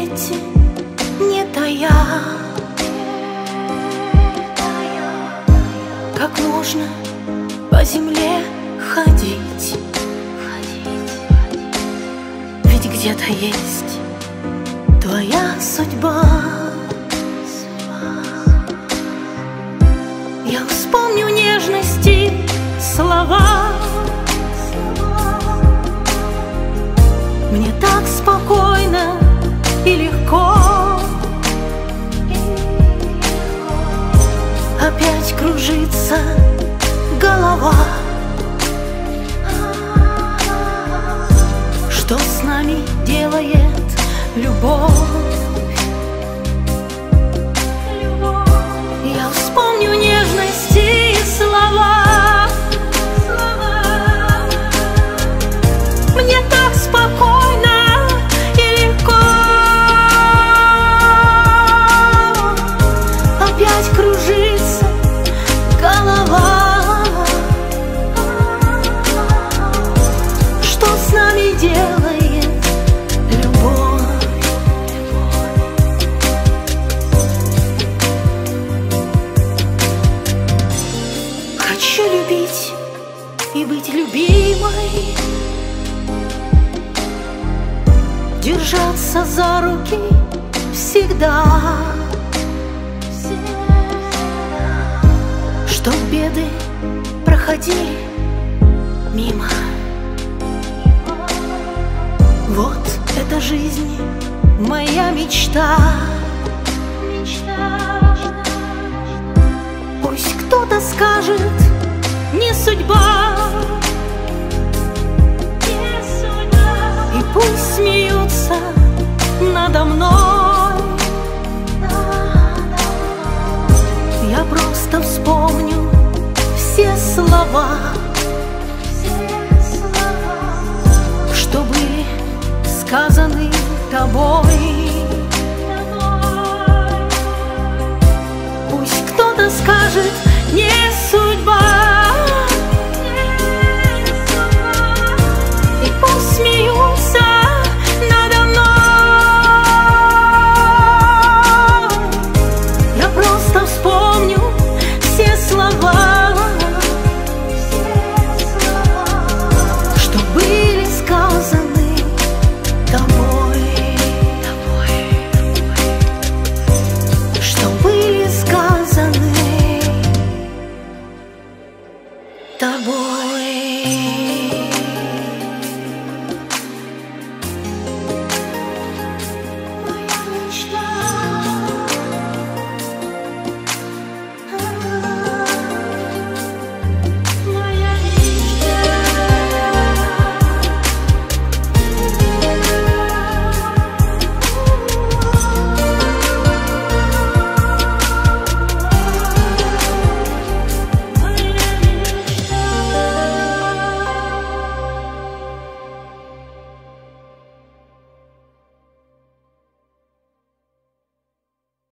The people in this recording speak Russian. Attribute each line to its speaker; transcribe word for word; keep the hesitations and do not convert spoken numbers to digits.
Speaker 1: любить, не тая. Как можно по земле ходить? Ведь где-то есть твоя судьба. Я вспомню нежности слова. Мне так спокойно и легко. Опять кружится голова. Что с нами делает любовь? Я вспомню нежности и слова. Мне так спокойно и легко. Опять кружится голова. Что с нами делает любовь? Хочу любить и быть любимой, держаться за руки всегда, чтоб беды проходили мимо. Вот эта жизнь, моя мечта. Пусть кто-то скажет, не судьба, и пусть смеются надо мной. Я просто вспомню все слова, что были сказаны тобой. Пусть кто-то скажет, не судьба,